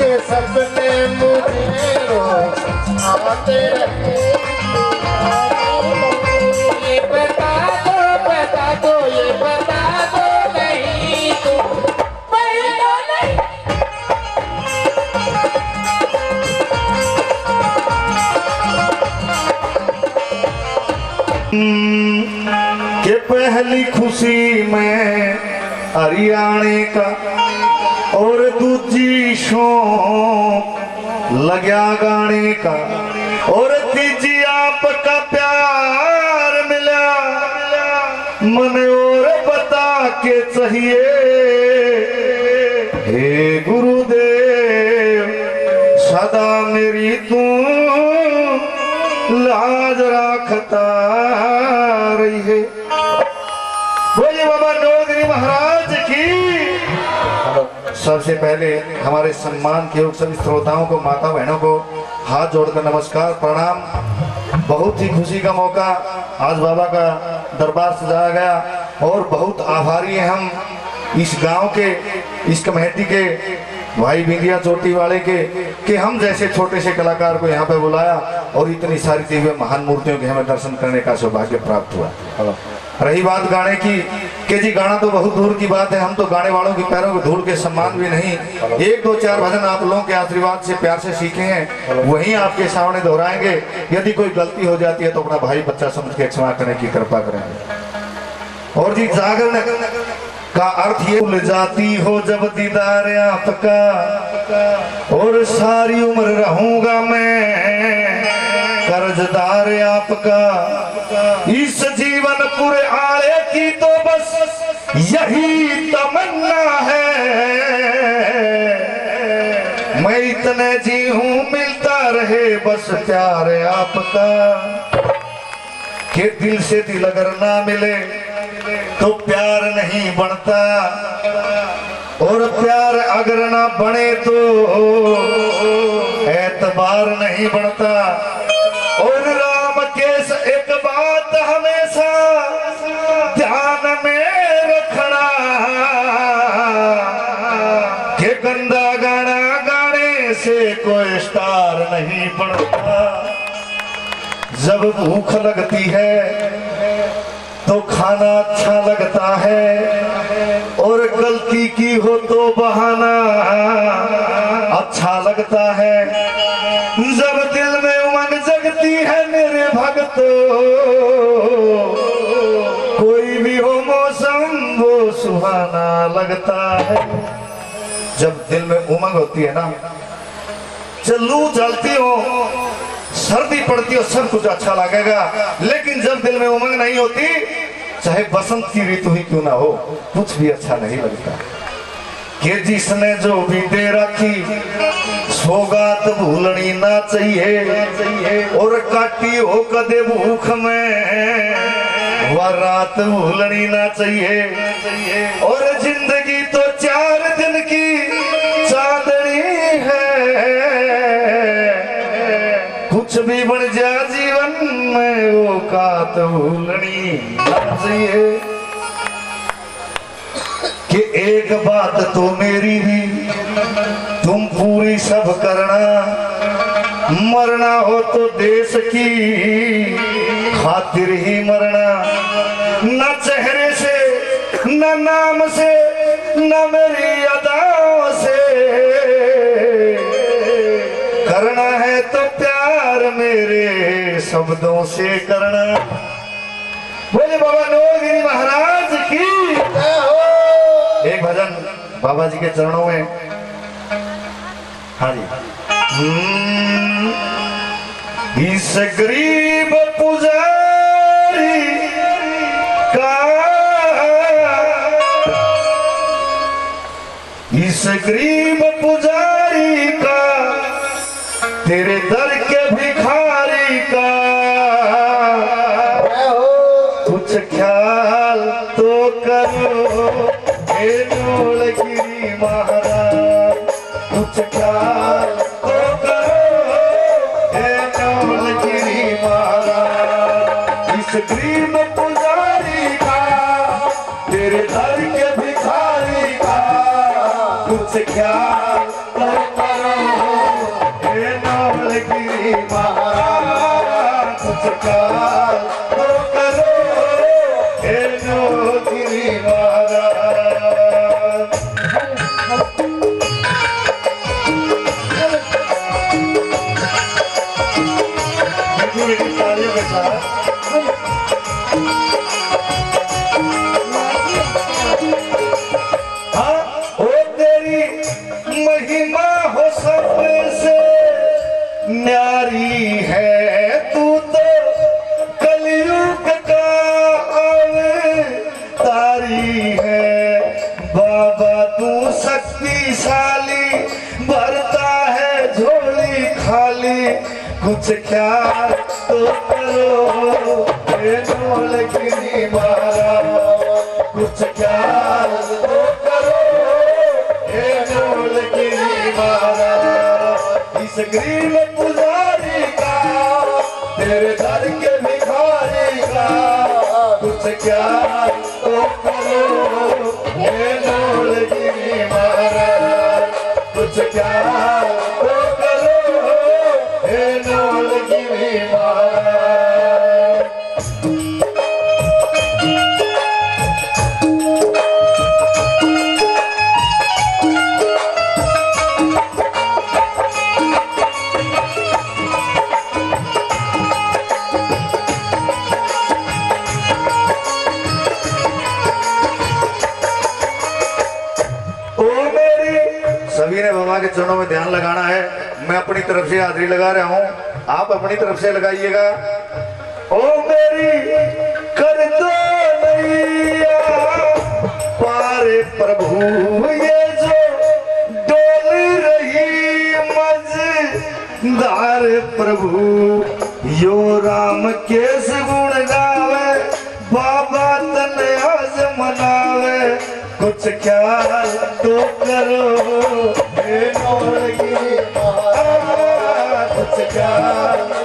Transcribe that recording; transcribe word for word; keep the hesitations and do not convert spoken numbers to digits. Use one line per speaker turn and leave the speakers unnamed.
के सपने मुझे रोज आते रहे। ये बता दो बता दो ये बता दो नहीं तो मैं तो नहीं।
के पहली खुशी में हरियाणे का और दूजी शौक लग्या गाने का और तीजी आपका प्यार मिला मन और बता के चाहिए। हे गुरुदेव सदा मेरी तू लाज रखता रही है। बोलिए बाबा नौगिरी महाराज की। सबसे पहले हमारे सम्मान के योग सभी श्रोताओं को, माता बहनों को हाथ जोड़कर नमस्कार प्रणाम। बहुत ही खुशी का मौका आज बाबा का दरबार सजाया गया और बहुत आभारी हैं हम इस गांव के, इस कमेटी के, भाई बिंदिया चोटी वाले के कि हम जैसे छोटे से कलाकार को यहाँ पे बुलाया और इतनी सारी दिव्य महान मूर्तियों के हमें दर्शन करने का सौभाग्य प्राप्त हुआ। रही बात गाने की कि जी गाना तो बहुत दूर की बात है, हम तो गाने वालों की पैरों को धूल के सम्मान भी नहीं। एक दो चार भजन आप लोगों के आशीर्वाद से प्यार से सीखे हैं, वही आपके सामने दोहराएंगे। यदि कोई गलती हो जाती है तो अपना भाई बच्चा समझ के क्षमा करने की कृपा करेंगे। और जी जागरण का अर्थ ये, भूल जाती हो जब दीदार आपका और सारी उम्र रहूंगा मैं कर्जदार आपका। इस जीवन पूरे आले की तो बस यही तमन्ना है, मैं इतने जी हूँ मिलता रहे बस प्यार आपका। कि दिल से दिल अगर ना मिले तो प्यार नहीं बनता और प्यार अगर ना बने तो एतबार नहीं बनता। और राम केस एक बात हमेशा ध्यान में रखना कि गंदा गाना गाने से कोई स्टार नहीं बनता। जब भूख लगती है तो खाना अच्छा लगता है और गलती की हो तो बहाना अच्छा लगता है। जब दिल में उमंग जगती है मेरे भक्तों, कोई भी हो मौसम वो सुहाना लगता है। जब दिल में उमंग होती है ना, लू चलती हो, सर्दी पड़ती हो, सब कुछ अच्छा लगेगा। लेकिन जब दिल में उमंग नहीं होती, चाहे बसंत की ऋतु ही क्यों ना हो, कुछ भी अच्छा नहीं लगता। कि जिसने जो भी दे रखी सौगात भूलनी ना चाहिए और काटी हो कदे भूख में वह रात भूलनी ना चाहिए। और जिंदगी तो चार दिन की चांदनी है, कुछ भी बन जा जीवन में वो कात भूलनी ना चाहिए। कि एक बात तो मेरी भी तुम पूरी सब करना, मरना हो तो देश की खातिर ही मरना। न चेहरे से न नाम से न मेरी अदाओं से, करना है तो प्यार मेरे शब्दों से करना। बोले बाबा नौगिरी महाराज की। एक भजन बाबा जी के चरणों में। हाँ जी। इस गरीब पुजारी का, इस गरीब पुजारी का, तेरे दर के भिखारी का कुछ ख्याल तो करो हे नौगिरी महाराज। कुछ ख्याल तो करो हे नौगिरी महाराज। इस गरीब पुजारी का, तेरे दर के भिखारी का कुछ ख्याल तो करो महाराज कुछ ख्याल तो करो हे नौगिरी महाराज। तालियों के साथ हाँ ओ तेरी महिमा हो सबसे न्यारी है तू तो कलयुग का अवतारी है बाबा तू शक्तिशाली भरता है झोली खाली कुछ ख्याल तो करो हे नौगिरी महाराज कुछ ख्याल तो करो हे नौगिरी महाराज। इस गरीब पुजारी का तेरे दर के भिखारी का कुछ ख्याल तो करो हे नौगिरी महाराज कुछ ख्याल तो करो हे नौगिरी महाराज। सभी ने बाबा के चरणों में ध्यान लगाना है। मैं अपनी तरफ से हाजिरी लगा रहा हूं, आप अपनी तरफ से लगाइएगा। ओ मेरी कर दो नैया पारे प्रभु ये जो डोल रही मझधार प्रभु यो राम केस गुण गावे बाबा तन आज मनावे कुछ ख्याल तो करो हे नौगिरी महाराज कुछ ख्याल